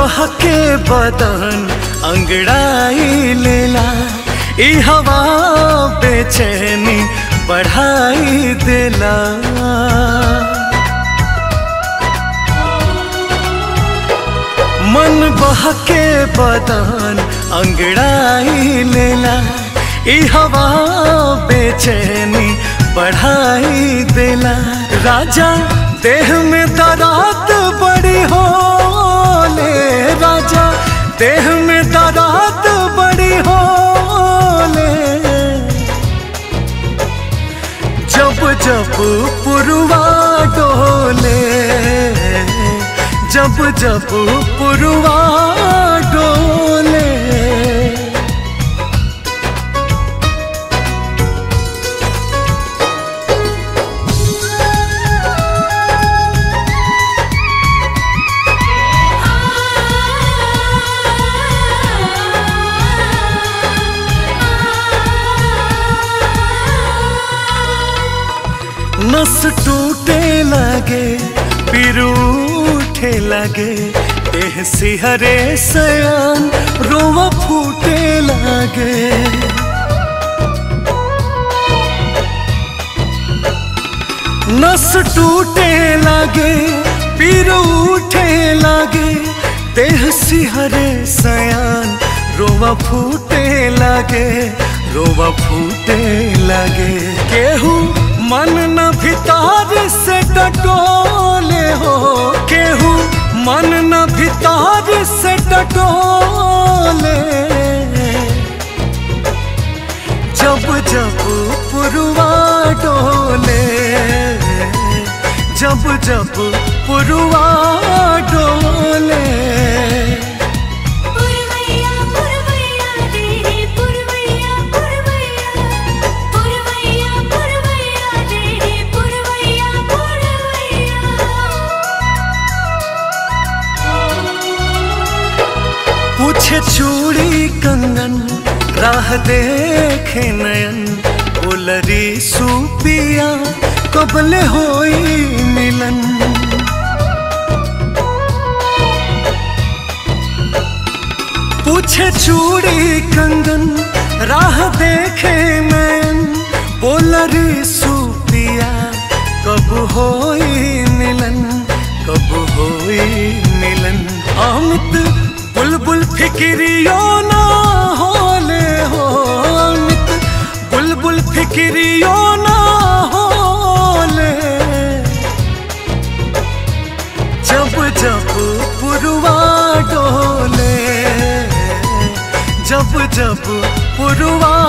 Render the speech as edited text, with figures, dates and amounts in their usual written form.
बहके बदन अंगड़ाई लेला, ई हवा बेचैनी बढ़ाई देला। मन बहके बदन अंगड़ाई लेला, ई हवा बेचैनी बढ़ाई देला। राजा देह में दरात बड़ी होले, राजा देह में दरात बड़ी होले। जब जब पुरवा डोले, जब जब पुरवा डोले। नस टूटे लगे फिर उठे लगे, देह सिहरे सयान रोवा फूटे लगे। नस टूटे लगे फिर उठे लगे, देह सिहरे सयान रोवा फूटे लगे, रोवा फूटे लगे। केहू मन न भितार से टटोले हो, केहू मन न भितार से टटोले। जब जब पुरवा डोले, जब जब पुरवा डोले। पूछे चूड़ी कंगन राह देखे नयन, बोलरी सूपिया कबले होई मिलन। पूछे चूड़ी कंगन राह देखे नयन, बोलरी सूपिया कब होई मिलन, कब होई मिलन। अमित बुलबुल फिक्रियो ना होले हो, अमित बुलबुल फिक्रियो ना होले। जब जब पुरवा डोले, जब जब पुरवा